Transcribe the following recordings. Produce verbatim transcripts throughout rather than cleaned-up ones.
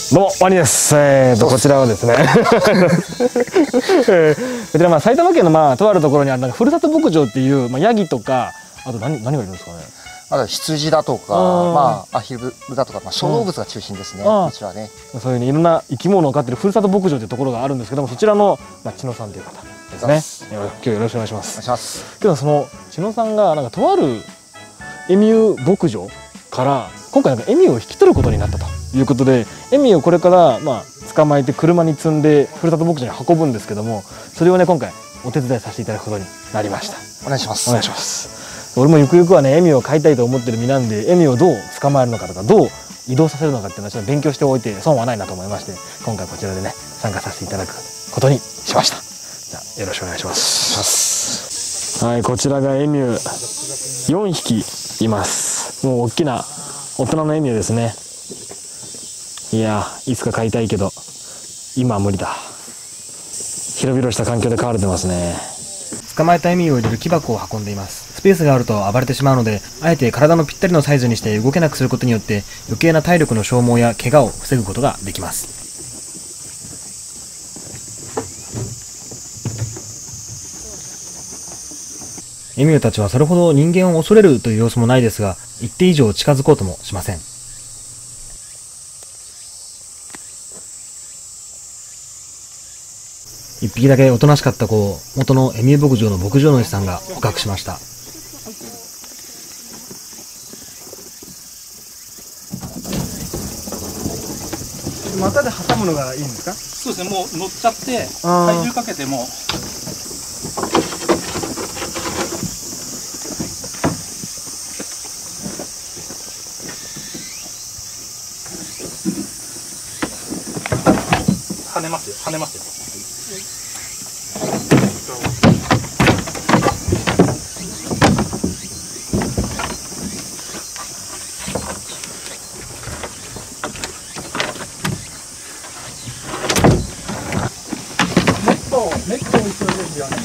どうもワニです。えーとこちらはですねえー、こちらまあ埼玉県のまあとあるところにあるなんかふるさと牧場っていうまあヤギとかあと何何がいるんですかね。 あと羊だとかまあアヒルだとかまあ小動物が中心ですね。こちらね。 そういうねいろんな生き物を飼ってるふるさと牧場というところがあるんですけども、そちらのまあ千野さんという方ですね。今日よろしくお願いします。 お願いします。 今日はその千野さんがなんかとあるエミュー牧場から今回なんかエミューを引き取ることになったということで、エミューをこれからまあ捕まえて車に積んでふるさと牧場に運ぶんですけども、それをね今回お手伝いさせていただくことになりました。 お願いします。 お願いします。俺もゆくゆくはねエミューを飼いたいと思ってる身なんで、エミューをどう捕まえるのかとかどう移動させるのかっていうのはちょっと勉強しておいて損はないなと思いまして、今回こちらでね参加させていただくことにしました。じゃあよろしくお願いします。はい、こちらがエミューよんひきいます。もう大きな大人のエミューですね。いやいつか飼いたいけど今は無理だ。広々した環境で飼われてますね。捕まえたエミューを入れる木箱を運んでいます。スペースがあると暴れてしまうので、あえて体のぴったりのサイズにして動けなくすることによって余計な体力の消耗や怪我を防ぐことができます。エミューたちはそれほど人間を恐れるという様子もないですが、一定以上近づこうともしません。一匹だけおとなしかった子を元のエミュー牧場の牧場主さんが捕獲しました。股で挟むのがいいんですか？ そうですね、もう乗っちゃって体重かけても跳ねますよ、跳ねますよ。ネット、ネットを一緒にやらない。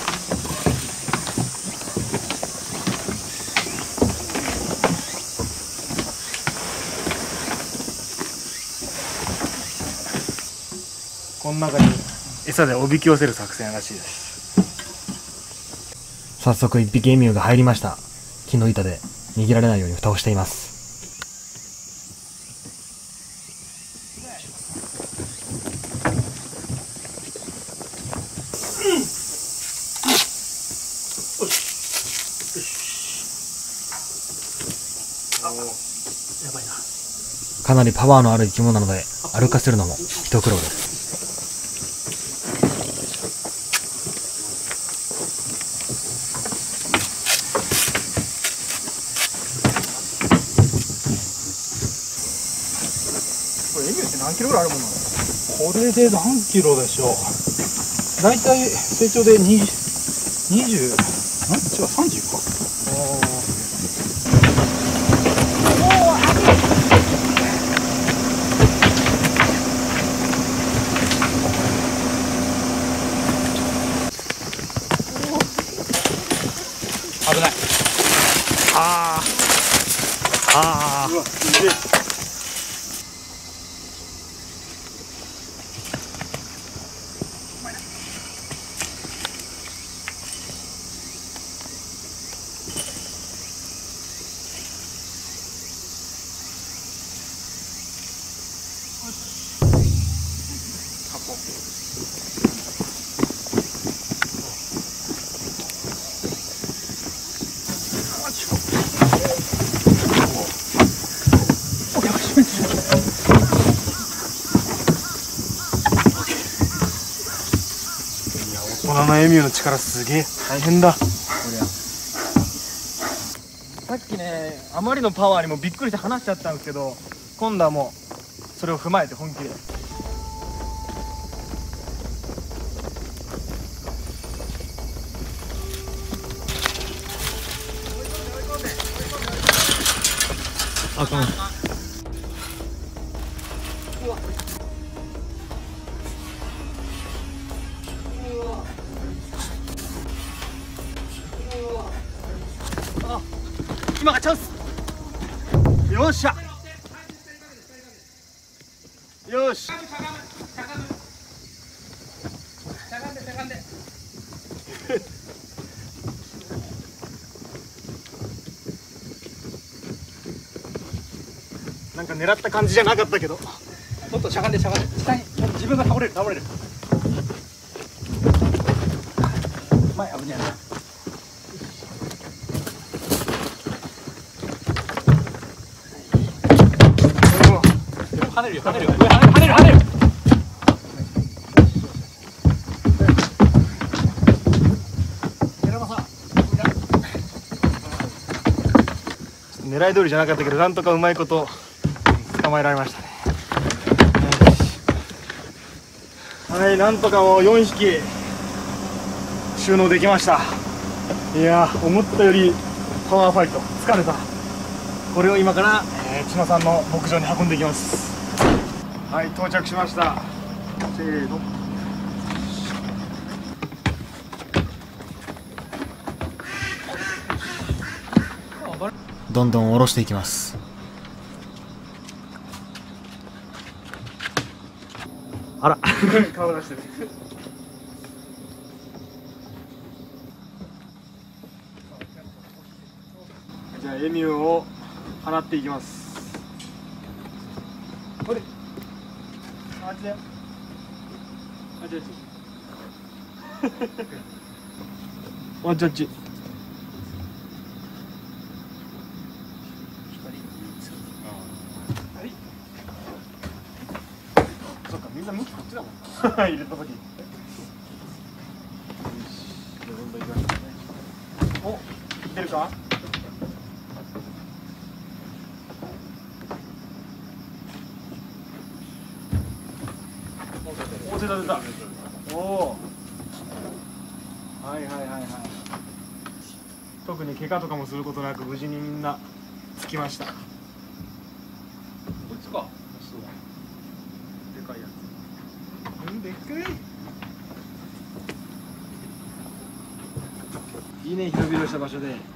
この中に餌でおびき寄せる作戦らしいです。早速一匹エミューが入りました。木の板で逃げられないように蓋をしています。かなりパワーのある生き物なので歩かせるのも一苦労です。 これエミューって何キロぐらいあるものなの？これで何キロでしょう。だいたい成長でにじゅう、にじゅう、ん？違う、さんじゅうか。危ない。ああ。ああ。うわ、すげえ。 大人のエミューの力すげえ大変だ。こりゃさっきねあまりのパワーにもびっくりして離しちゃったんですけど、今度はもうそれを踏まえて本気で。あかん。あ、今がチャンス。よっしゃ。 よし。なんか狙った感じじゃなかったけど、 ちょっとしゃがんでしゃがんで下に自分が倒れる倒れる前危ないな。跳ねるよ跳ねるよ上跳ねる跳ねる跳ねる。 狙い通りじゃなかったけど、なんとかうまいこと捕まえられましたね。はい、なんとかもうよんひき収納できました。いやー、思ったよりパワーファイト疲れた。これを今から、えー、千野さんの牧場に運んでいきます。はい、到着しました。せーの。どんどん下ろしていきます。あら顔出してるじゃあエミューを放っていきます。これあっちだよ。あっちあっちあっちあっち。そっか、みんな向きこっちだもん入れた時。よし、じゃあどんどんいきますね。お、いってるか。お、出た出た。おお。はいはいはいはい。特に怪我とかもすることなく無事にみんな着きました。こっちか。そうだ。でかいやつ。うん、でっかい。いいね、広々した場所で。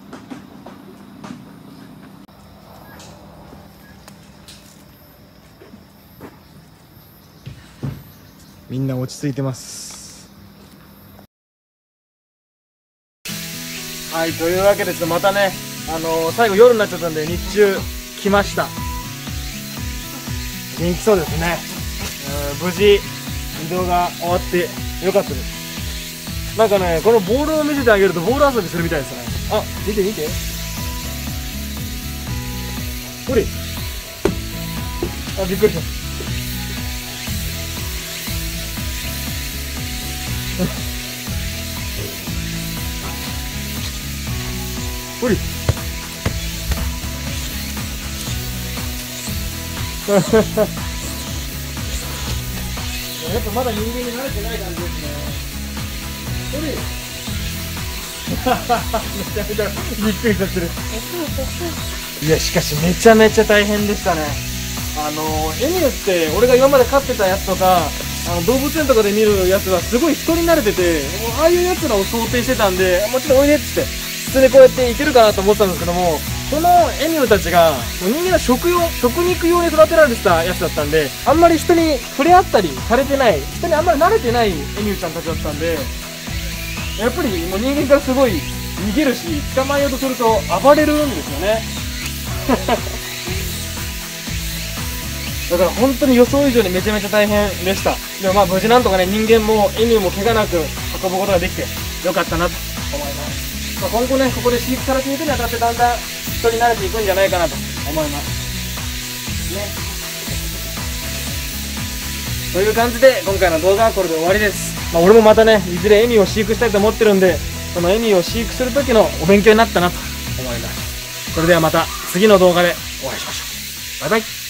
みんな落ち着いてます。はい、というわけでちょっとまたね、あのー、最後夜になっちゃったんで日中来ました。元気そうですね。うん、無事移動が終わってよかったです。なんかね、このボールを見せてあげるとボール遊びするみたいですね。あ、見て見て。ほれ。あ、びっくりした。ほり。やっぱまだ人間に慣れてない感じですね。ほり。めちゃめちゃびっくりさせる。いや、しかしめちゃめちゃ大変でしたね。あのエミューって俺が今まで飼ってたやつとか、あの動物園とかで見るやつはすごい人に慣れてて、もうああいうやつらを想定してたんで、もちろんおいでっつって普通にこうやっていけるかなと思ってたんですけども、そのエミューたちがもう人間の食用食肉用に育てられてたやつだったんで、あんまり人に触れ合ったりされてない、人にあんまり慣れてないエミューちゃんたちだったんで、やっぱりもう人間からすごい逃げるし、捕まえようとすると暴れるんですよね。だから本当に予想以上にめちゃめちゃ大変でした。でもまあ無事なんとかね、人間もエミューも怪我なく運ぶことができてよかったなと思います。まあ、今後ね、ここで飼育されていくにあたってだんだん人に慣れていくんじゃないかなと思いますね。という感じで今回の動画はこれで終わりです。まあ、俺もまたね、いずれエミューを飼育したいと思ってるんで、そのエミューを飼育する時のお勉強になったなと思います。それではまた次の動画でお会いしましょう。バイバイ。